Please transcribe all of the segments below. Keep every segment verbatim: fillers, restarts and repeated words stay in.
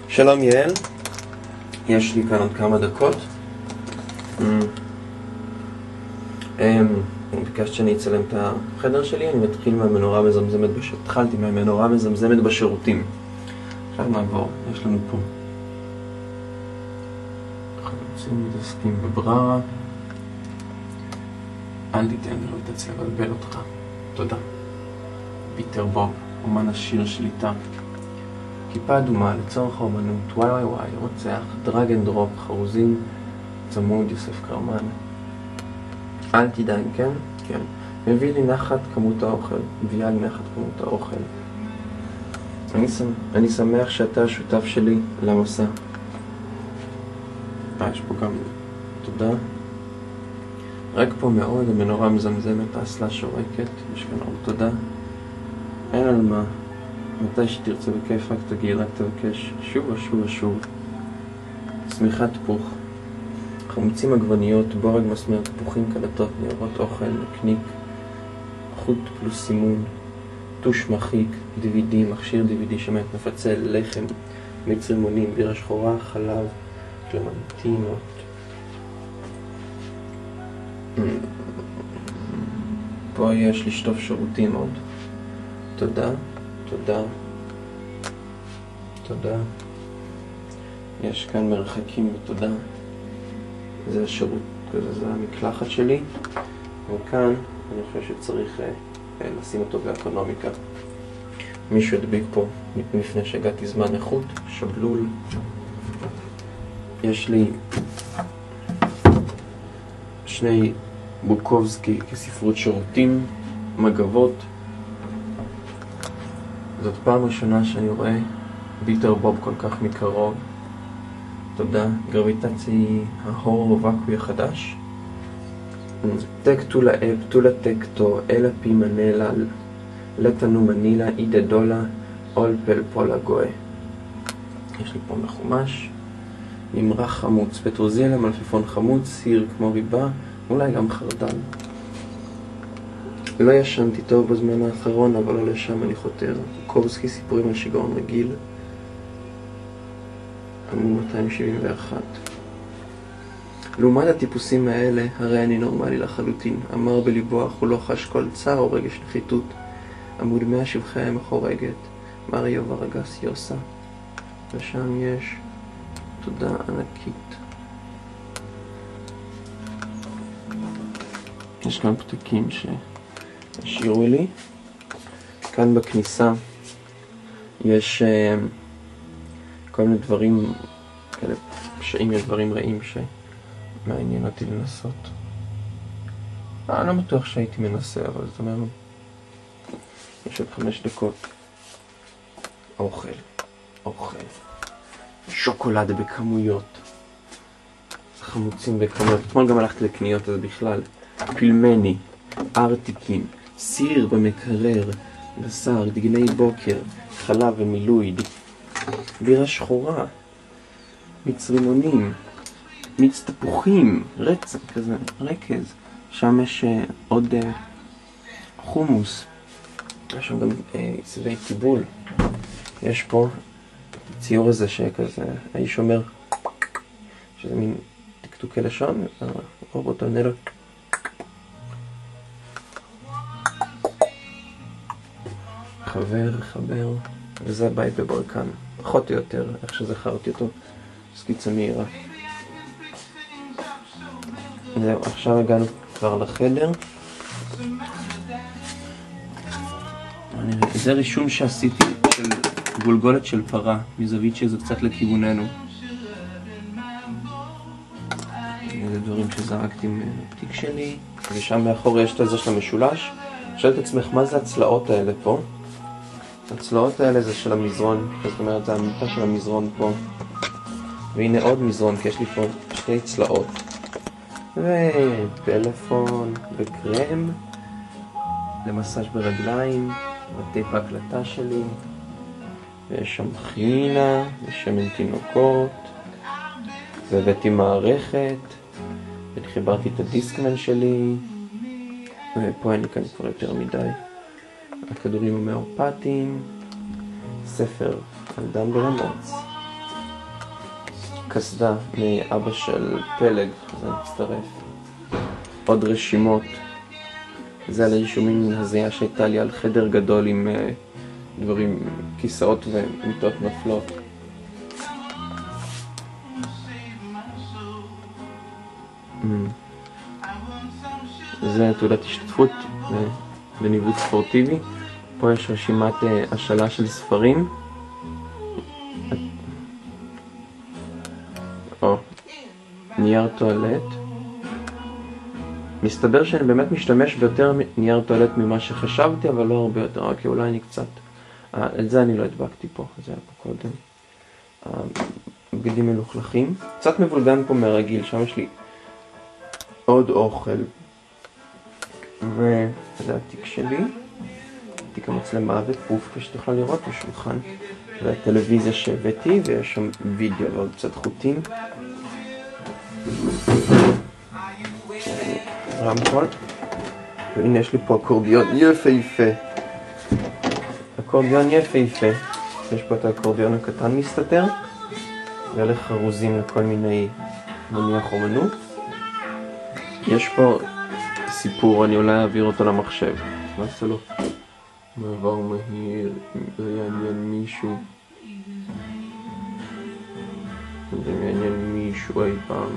שלום יעל, יש לי כאן עוד כמה דקות. ביקשת שאני אצלם את החדר שלי, אני מתחיל מהמנורה מזמזמת בשירותים. התחלתי מהמנורה מזמזמת בשירותים. עכשיו נעבור, יש לנו פה חלוצים מתעסקים בבררה. אל תיתן לי לא תצא לבלבל אותך. תודה. ביטר בוב, אומן השיר שליטה. כיפה אדומה לצורך האומנות, וואי וואי וואי, רוצח, דרג אנד דרופ, חרוזים, צמוד, יוסף קרמן. אל תדאג, כן? כן. מביא לי נחת כמות האוכל, מביאה לי נחת כמות האוכל. אני, שמח, אני שמח שאתה השותף שלי למסע. אה, יש פה גם תודה. רק פה מאוד, המנורה מזמזמת, האסלה שורקת, יש כאן עוד תודה. אין על מה. מתי שתרצה בכיף, רק תגיד, רק תבקש, שוב ושוב ושוב. צמיחת תפוך, חמוצים עגבניות, בורג מסמר, תפוחים, קלטות, ניירות אוכל, נקניק, חוט פלוס סימון, טוש מחיק, די וי די, מכשיר די וי די שמת, מפצל, לחם, מיץ רימונים, בירה שחורה, חלב, קלמנטינות. פה יש לשטוף שירותים עוד. תודה. תודה. תודה. יש כאן מרחקים ותודה. זה השירות, כזה, זה המקלחת שלי. וכאן אני חושב שצריך אה, אה, לשים אותו באקונומיקה. מישהו הדביק פה לפני שהגעתי זמן איכות, שבלול. יש לי שני בוקובסקי כספרות שירותים, מגבות. זאת פעם ראשונה שאני רואה ביטר בוב כל כך מקרוב. תודה. גרביטצי ההור וקוי החדש. טקטולה אפ, טולה טקטו, אלה פי מנלה, לטנו מנילה, אידה דולה, אול פל פולה גוי. יש לי פה מחומש. ממרח חמוץ, פטרוזיליה, מלפפון חמוץ, סיר כמו ריבה, אולי גם חרדל. לא ישנתי טוב בזמן האחרון, אבל לא לשם אני חותר. קובסקי סיפורים על שיגעון רגיל. עמוד מאתיים שבעים ואחת. לעומת הטיפוסים האלה, הרי אני נורמלי לחלוטין. אמר בליבו, אך הוא לא חש כל צער או רגש נחיתות. עמוד מאה שבחי האם החורגת. מריו ורגס יוסה. ושם יש תודה ענקית. יש כאן פתקים ש... השאירו לי. כאן בכניסה יש uh, כל מיני דברים כאלה, שאם יש דברים רעים שמעניין אותי לנסות. אה, אני לא בטוח שהייתי מנסה, אבל זאת אומרת, יש עוד חמש דקות. אוכל, אוכל. שוקולד בכמויות. חמוצים בכמויות. אתמול גם הלכתי לקניות, אז בכלל. פילמני. ארטיקים, סיר במקרר, בשר, דגני בוקר, חלב ומילוי, בירה שחורה, מיץ רימונים, מיץ תפוחים, רצק כזה, רקז. שם יש uh, עוד uh, חומוס, יש שם גם uh, צבעי טיבול. יש פה ציור הזה שכזה, האיש אומר, שזה מין תקתוקי לשון, הרובוט עונה לו. חבר, חבר, וזה הבית בברקן, פחות או יותר, איך שזכרתי אותו, סקיצה מהירה. זהו, עכשיו הגענו כבר לחדר. זה רישום שעשיתי של גולגולת של פרה, מזווית שזה קצת לכיווננו. זה דברים שזרקתי מהתיק שלי, ושם מאחור יש את הזה של המשולש. שואל את עצמך, מה זה הצלעות האלה פה? הצלעות האלה זה של המזרון, זאת אומרת, זה המיטה של המזרון פה. והנה עוד מזרון, כי יש לי פה שתי צלעות. ופלאפון וקרם למסאז' ברגליים, וטייפ ההקלטה שלי. ויש שם חינה, ושמן תינוקות. והבאתי מערכת, וחיברתי את הדיסקמן שלי. ופה אין לי כאן כבר יותר מדי. הכדורים המאורפטיים, ספר על דן ברמוץ, קסדה מאבא של פלג, זה מצטרף. עוד רשימות. זה על איזשהו מין הזיה שהייתה לי על חדר גדול עם uh, דברים, כיסאות ומיטות נופלות. Mm. זה תעודת השתתפות בניווט ספורטיבי. פה יש רשימת uh, השאלה של ספרים. או, נייר טואלט. מסתבר שאני באמת משתמש ביותר נייר טואלט ממה שחשבתי, אבל לא הרבה יותר, אוקיי, אולי אני קצת... אה, את זה אני לא הדבקתי פה, זה היה פה קודם. בגדים מלוכלכים. קצת מבולגן פה מהרגיל, שם יש לי עוד אוכל. וזה התיק שלי. תיק המצלמה ופוף, כפי שתוכל לראות, בשולחן. והטלוויזיה שהבאתי, ויש שם וידאו ועוד קצת חוטים. רמקול. והנה יש לי פה אקורדיון יפהפה. אקורדיון יפהפה. יש פה את האקורדיון הקטן מסתתר. ואלה חרוזים לכל מיני מניח אומנות. יש פה סיפור, אני אולי אעביר אותו למחשב. מה עושה לו? מעבר מהיר, זה יעניין מישהו. זה יעניין מישהו אי פעם.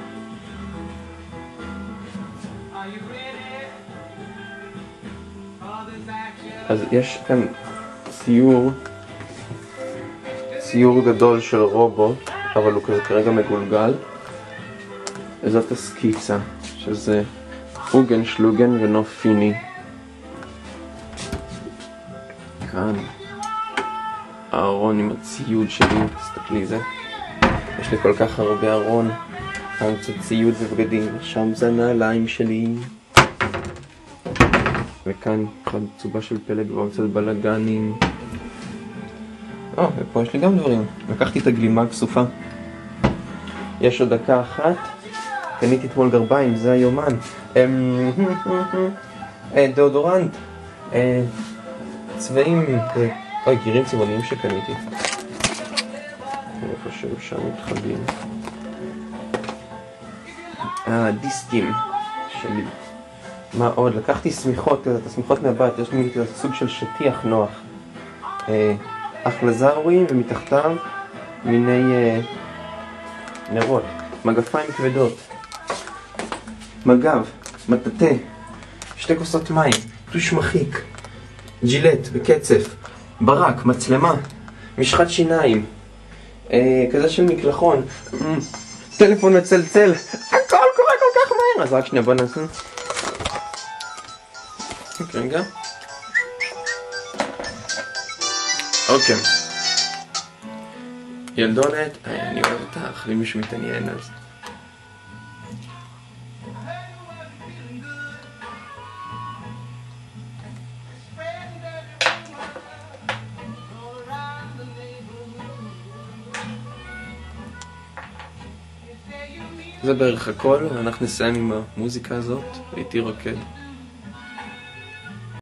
אז יש כאן ציור, ציור גדול של רובוט, אבל הוא כזה כרגע מגולגל. זאת הסקיצה, שזה אוגן, שלוגן ונוף פיני. כאן הארון עם הציוד שלי, תסתכלי זה. יש לי כל כך הרבה ארון, כאן קצת ציוד ובגדים, שם זה הנעליים שלי. וכאן אחד צובה של פלג ועוד קצת בלגנים. או, ופה יש לי גם דברים. לקחתי את הגלימה הכסופה. יש עוד דקה אחת. קניתי אתמול גרביים, זה היומן. דאודורנט. צבעים, אוי, גירים צבעוניים שקניתי. אני חושב שם מתחבאים. אה, דיסקים שלי. מה עוד? לקחתי סמיכות, את הסמיכות מהבית, יש לי סוג של שטיח נוח. אחלזרורים ומתחתיו מיני נרות. מגפיים כבדות. מגב, מטאטא, שתי כוסות מים, טוש מחיק, ג'ילט וקצף, ברק, מצלמה, משחת שיניים, אה, כזה של מקלחון, טלפון מצלצל, הכל קורה כל כך מהר. אז רק שנייה, בוא נעשה. אוקיי, רגע. אוקיי. ילדונת, אני אוהב אותך, אם מישהו מתעניין אז. זה בערך הכל, אנחנו נסיים עם המוזיקה הזאת, הייתי רוקד.